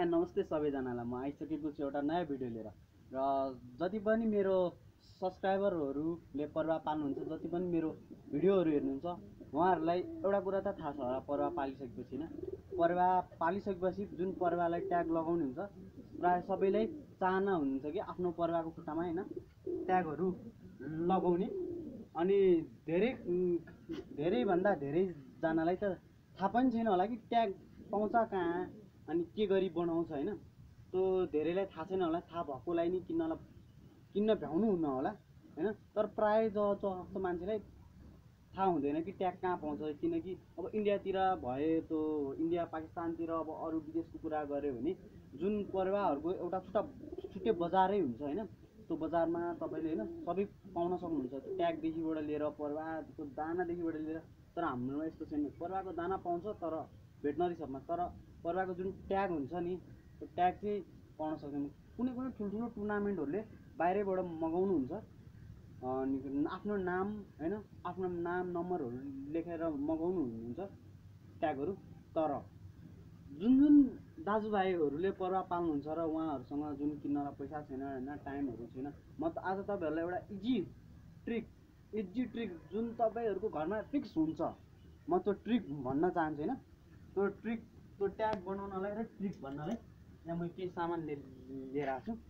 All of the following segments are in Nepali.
नमस्ते सबैजनालाई। म आइसकेको छु एउटा नयाँ भिडियो लिएर। र जति पनि मेरो सब्सक्राइबरहरूले परुवा पाल्नुहुन्छ, जति पनि मेरो भिडियोहरू हेर्नुहुन्छ, उहाँहरूलाई एउटा कुरा त थाहा छ होला, परुवा पालिसकेपछि हैन, परुवा पालिसकेपछि जुन परुवालाई ट्याग लगाउने हुन्छ, प्राय सबैलाई चाहना हुन्छ कि आफ्नो परुवाको खुट्टामा हैन ट्यागहरू लगाउने। अनि धेरैभन्दा धेरैजनालाई त थाहा पनि छैन होला कि ट्याग पाउँछ कहाँ अनि के गरी बनाउँछ हैन। त्यो धेरैलाई थाहा छैन होला, थाहा भएकोलाई नि किन्न भ्याउनु हुन्न होला हैन। तर प्राय जस्तो मान्छेलाई थाहा हुँदैन कि ट्याग कहाँ पाउँछ। किनकि अब इन्डियातिर भए त्यो इन्डिया पाकिस्तानतिर अब अरू विदेशको कुरा गऱ्यो भने जुन परुवाहरूको एउटा छुट्टै बजारै हुन्छ हैन। त्यो बजारमा तपाईँले हैन सबै पाउन सक्नुहुन्छ, ट्यागदेखिबाट लिएर परुवाको दानादेखिबाट लिएर। तर हाम्रोमा यस्तो छैन, परुवाको दाना पाउँछ तर भेटनरी सपमा, तर परुवाको जुन ट्याग हुन्छ नि त्यो ट्याग चाहिँ पाउन सक्दैन। कुनै ठुल्ठुलो टुर्नामेन्टहरूले बाहिरैबाट मगाउनुहुन्छ अनि आफ्नो नाम हैन, आफ्नो नाम नम्बरहरू लेखेर मगाउनु हुन्छ ट्यागहरू। तर जुन दाजुभाइहरूले परुवा पाल्नुहुन्छ र उहाँहरूसँग जुन किन्नलाई पैसा छैन हैन, टाइमहरू छैन, म त आज तपाईँहरूलाई एउटा इजी ट्रिक जुन तपाईँहरूको घरमा फिक्स हुन्छ, म त्यो ट्रिक भन्न चाहन्छु हैन। त्यो ट्याग बनाउनलाई र ट्रिक भन्नलाई यहाँ म केही सामान लिएर आएको छु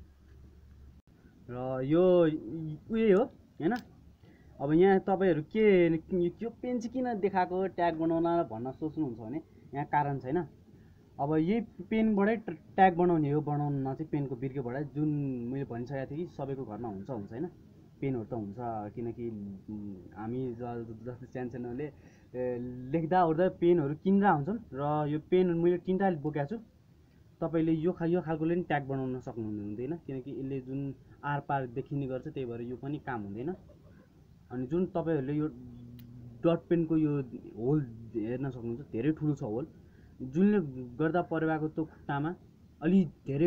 र यो उयो हो हैन। अब यहाँ तपाईँहरू यो पेन चाहिँ किन देखाएको ट्याग बनाउन भन्न सोच्नुहुन्छ भने यहाँ कारण छैन। अब यही पेनबाटै ट्याग बनाउने हो, बनाउन चाहिँ पेनको बिर्कोबाटै, जुन मैले भनिसकेको थिएँ कि सबैको घरमा हुन्छ हैन। पेनहरू त हुन्छ, किनकि हामी जस्तो सानोले लेख्दा ओर्दा पेनहरू किन्दा हुन्छन्। र यो पेन मैले 3टा बोकेको छु। तपाईँले यो खालकोले नि ट्याग बनाउन सक्नुहुँदैन, किनकि यसले जुन आरपार देखिने गर्छ, त्यही भएर यो पनि काम हुँदैन। अनि जुन तपाईँहरूले यो डट पेनको यो होल हेर्न सक्नुहुन्छ, धेरै ठुलो छ होल, जुनले गर्दा परुवाको त्यो खुट्टामा अलि धेरै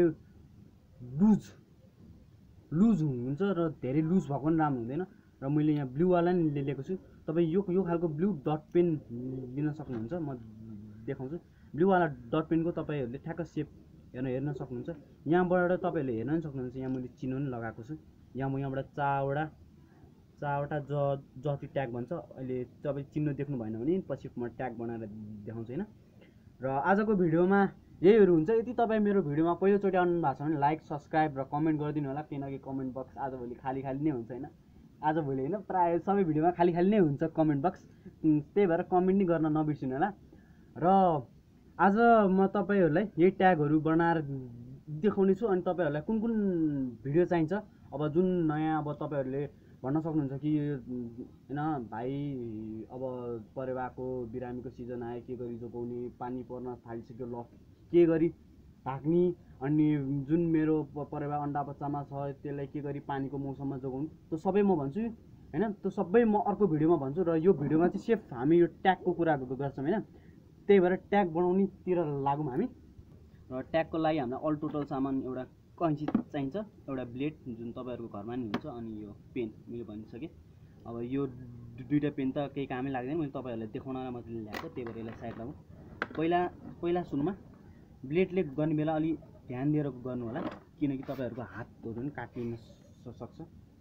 लुज हुन्छ र धेरै लुज भएको पनि राम्रो हुँदैन। र मैले यहाँ ब्लूवाला नि लिएको छु। तपाईँ यो खालको ब्लू डट पेन लिन सक्नुहुन्छ, म देखाउँछु। ब्लूवाला डट पेनको तपाईँहरूले ठ्याक्क सेप हेर्न सक्नुहुन्छ। यहाँबाट तपाईँहरूले हेर्न पनि सक्नुहुन्छ, यहाँ मैले चिनो पनि लगाएको छु। यहाँबाट चारवटा जति ट्याग भन्छ। अहिले तपाईँ चिन्ह देख्नु भएन भने पछि म ट्याग बनाएर देखाउँछु हैन। र आजको भिडियोमा यहीहरू हुन्छ। यदि तपाईँ मेरो भिडियोमा पहिलोचोटि आउनु भएको छ भने लाइक, सब्सक्राइब र कमेन्ट गरिदिनु होला, किनकि कमेन्ट बक्स आजभोलि खाली नै हुन्छ हैन। आजभोलि हैन, प्रायः सबै भिडियोमा खाली नै हुन्छ कमेन्ट बक्स, त्यही भएर कमेन्ट नि गर्न नबिर्सिनु होला। र आज म तपाईँहरूलाई यही ट्यागहरू बनाएर देखाउने छु। अनि तपाईँहरूलाई कुन भिडियो चाहिन्छ, अब जुन नयाँ अब तपाईँहरूले भन्न सक्नुहुन्छ कि हैन भाइ अब परुवाको बिरामीको सिजन आयो, के गरी जोगाउने, पानी पर्न थालिसक्यो, ल के गरी ढाक्ने, अनि जुन मेरो परुवा अन्डा बच्चामा छ त्यसलाई के गरी पानीको मौसममा जोगाउनु, त्यो सबै म भन्छु हैन। त्यो सबै म अर्को भिडियोमा भन्छु। र यो भिडियोमा चाहिँ सिर्फ हामी यो ट्यागको कुरा गर्छौँ हैन, त्यही भएर ट्याग बनाउनेतिर लागौँ हामी। र ट्यागको लागि हामीलाई अल टोटल सामान एउटा कैँची चाहिन्छ, एउटा ब्लेड जुन तपाईँहरूको घरमा नि हुन्छ, अनि यो पेन मैले भनिसकेँ। अब यो दुईवटा पेन त केही कामै लाग्दैन, मैले तपाईँहरूलाई देखाउनलाई मात्रै ल्याएको, त्यही भएर यसलाई साइड लगाउँ। पहिला सुरुमा ब्लेडले गर्ने बेला अलि ध्यान दिएर गर्नु होला, किनकि तपाईँहरूको हातहरू पनि काटिन सक्छ।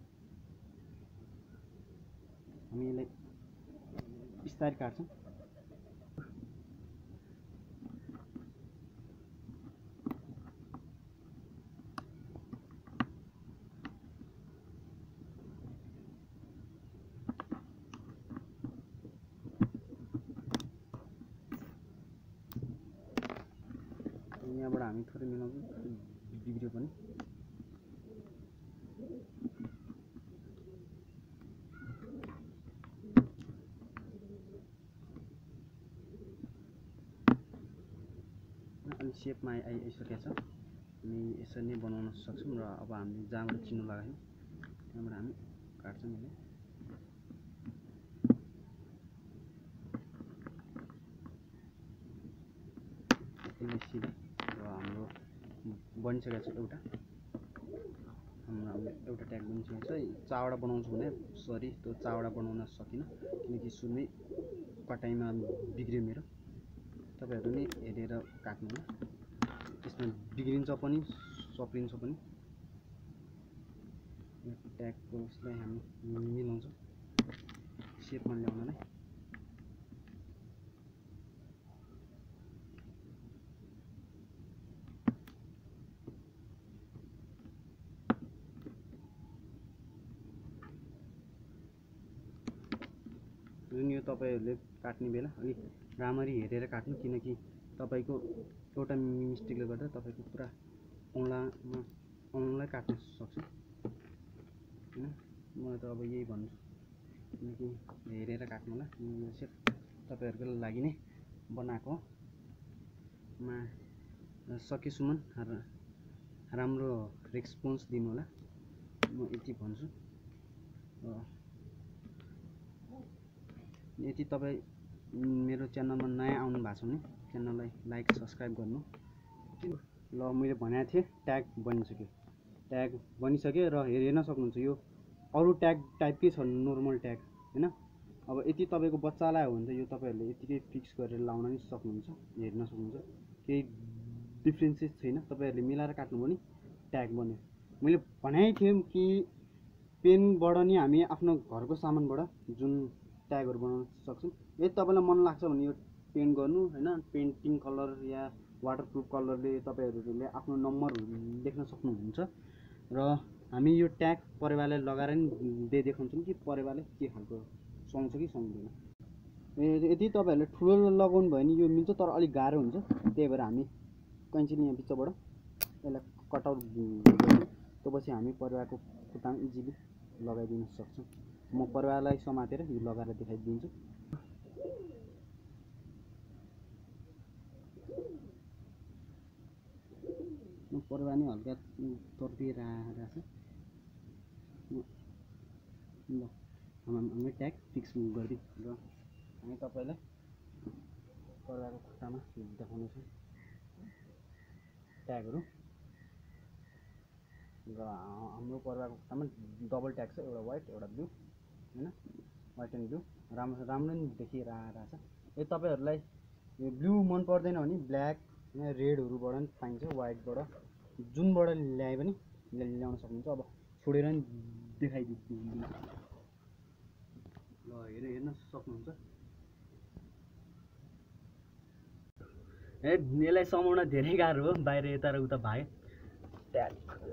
हामी यसलाई बिस्तारै काट्छौँ। यहाँबाट हामी थोरै मिलाउँछौँ, बिग्रियो पनि। अलि सेपमा आइसकेको छ, हामी यसरी नै बनाउन सक्छौँ। र अब हामीले जहाँबाट चिनो लगायौँ त्यहाँबाट हामी काट्छौँ यसले सिधा। र हाम्रो बनिसकेको छ एउटा, हाम्रो एउटा ट्याग बनिसकेको छ। चारवटा बनाउँछु भने त्यो चारवटा बनाउन सकिनँ, किनकि सुरुमै कटाइमा बिग्रियो मेरो। तपाईँहरू नै हेरेर काट्नु होला। यसमा बिग्रिन्छ पनि सप्रिन्छ पनि। यो ट्यागको उसलाई हामी मिलाउँछौँ सेपमा ल्याउनलाई। जुन यो तपाईँहरूले काट्ने बेला अलिक राम्ररी हेरेर काट्नु, किनकि तपाईँको एउटा मिस्टेकले गर्दा तपाईँको पुरा औँलालाई काट्न सक्छ हैन। म त अब यही भन्छु, किनकि हेरेर काट्नु होला। यो चाहिँ तपाईँहरूको लागि नै बनाएको हो। सकेसम्म राम्रो रेस्पोन्स दिनु होला, म यति भन्छु। यदि तपाईँ मेरो च्यानलमा नयाँ आउनु भएको छ भने च्यानललाई लाइक सब्सक्राइब गर्नु। ल मैले भनेको थिएँ ट्याग बनिसक्यो। ट्याग बनिसक्यो र हेर्न सक्नुहुन्छ यो अरू ट्याग टाइपकै छ, नर्मल ट्याग हैन। अब यति तपाईँको बच्चालाई हो भने त यो तपाईँहरूले यतिकै फिक्स गरेर लाउन नि सक्नुहुन्छ, हेर्न सक्नुहुन्छ। केही डिफ्रेन्सेस छैन, तपाईँहरूले मिलाएर काट्नु भने ट्याग बन्यो। मैले भनेकै थिएँ कि पेनबाट नि हामी आफ्नो घरको सामानबाट जुन ट्यागहरू बनाउन सक्छौँ। यदि तपाईँलाई मन लाग्छ भने यो पेन्ट गर्नु हैन, पेन्टिङ कलर या वाटरप्रुफ कलरले तपाईँहरूले आफ्नो नम्बरहरू लेख्न सक्नुहुन्छ। र हामी यो ट्याग परेवाले लगाएर नि देखाउँछौँ कि परेवाले के खालको सुहाउँछ कि सुहाउँदैन। यदि तपाईँहरूले ठुलो लगाउनु भयो भने यो मिल्छ, तर अलिक गाह्रो हुन्छ। त्यही भएर हामी कैँचीले यहाँ बिचबाट यसलाई कटआउट गर्छौँ। त्यसपछि हामी परेवाको खुट्टामा इजिली लगाइदिन सक्छौँ। म परेवालाई समातेर यो लगाएर देखाइदिन्छु। परेवा नि हल्का तर्पिएर आएको छ। ल हामी ट्याग फिक्स गरिदिउँ र हामी तपाईँलाई परेवाको खुट्टामा देखाउनेछौँ ट्यागहरू। र हाम्रो परेवाको खुट्टामा डबल ट्याग छ, एउटा व्हाइट एउटा ब्लू हैन, व्हाइट एन्ड ब्लू राम्रो नि देखिएर आएको छ। यदि तपाईँहरूलाई ब्लू मन पर्दैन भने ब्ल्याक रेडहरूबाट पनि पाइन्छ, व्हाइटबाट जुनबाट ल्याए पनि ल्याउन सक्नुहुन्छ। अब छोडेर नि देखाइदिन्छु। ल हेर्न सक्नुहुन्छ। यसलाई समाउन धेरै गाह्रो हो, बाहिर यता र उता भाग्यो। ट्याग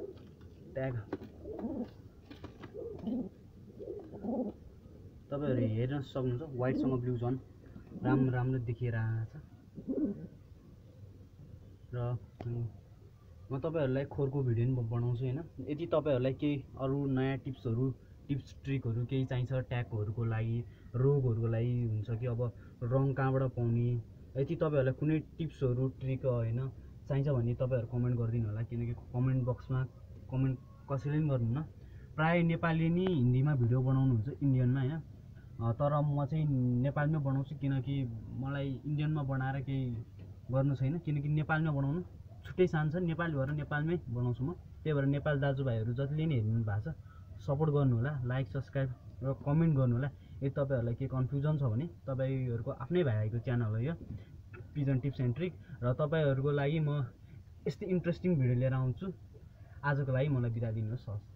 तपाईँहरू हेर्न सक्नुहुन्छ, व्हाइटसँग ब्लू झन् राम्रो देखिएर आएको छ। र म तपाईँहरूलाई खोरको भिडियो पनि बनाउँछु हैन। यदि तपाईँहरूलाई केही अरू नयाँ टिप्स ट्रिकहरू केही चाहिन्छ ट्यागहरूको लागि, रोगहरूको लागि हुन्छ कि अब रङ कहाँबाट पाउने, यदि तपाईँहरूलाई कुनै टिप्सहरू ट्रिक हैन चाहिन्छ भने तपाईँहरू कमेन्ट गरिदिनु होला। किनकि कमेन्ट बक्समा कमेन्ट कसैले पनि गर्नुहुन्न। प्राय नेपाली नि हिन्दीमा भिडियो बनाउनुहुन्छ, इन्डियनमा हैन। तर म चाहिँ नेपालमै बनाउँछु, किनकि मलाई इन्डियनमा बनाएर केही गर्नु छैन। किनकि नेपालमा बनाउनु छुट्टै सान छ, नेपाली भएर नेपालमै बनाउँछु म। त्यही भएर नेपाल दाजुभाइहरू जतिले नि हेर्नु भएको छ सपोर्ट गर्नु होला, लाइक सब्सक्राइब र कमेन्ट गर्नु होला। यदि तपाईँहरूलाई केही कन्फ्युजन छ भने तपाईँहरूको आफ्नै भाइको च्यानल हो यो पिजन टिप्स एन्ड ट्रिक। र तपाईँहरूको लागि म यस्तै इन्ट्रेस्टिङ भिडियो लिएर आउँछु। आजको लागि मलाई बिदा दिनुहोस्।